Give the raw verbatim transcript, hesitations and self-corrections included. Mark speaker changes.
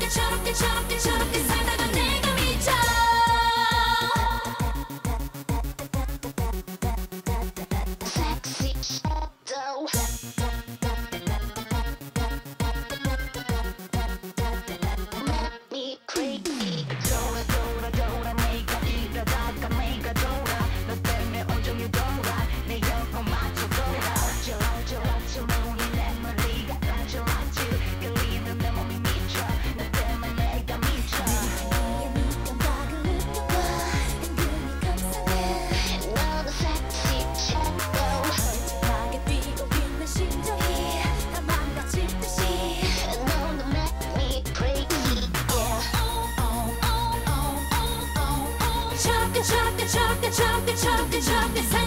Speaker 1: 저렇게 저렇게 저렇게 저렇게 살다가 내가 미쳐 Sexy shadow Make me crazy 돌아 돌아 돌아 내가 이러다가 내가 돌아 너 때문에 온종일 돌아 내 영혼 맞춰 돌아 어쩌어쩌어쩌 몸이 내 머리가 어쩌어쩌 끌리는 내 몸이 미쳐 너 때문에 내가 미쳐 네가 미감각을 느껴봐 은근히 감상해 너도 sexy shadow 멀쩡하게 뛰고 있는 심장이 다 망가질 듯이 너도 make me crazy 저렇게 저렇게 저렇게 저렇게 저렇게 저렇게 저렇게